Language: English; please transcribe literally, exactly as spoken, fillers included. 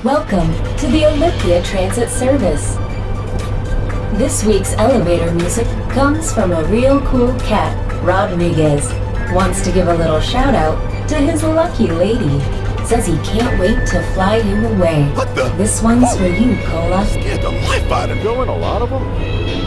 Welcome to the Olympia Transit Service. This week's elevator music comes from a real cool cat, Rodriguez. Wants to give a little shout out to his lucky lady. Says he can't wait to fly you away. What the? This one's for you, Cola. Scared the life out of me. Going a lot of them?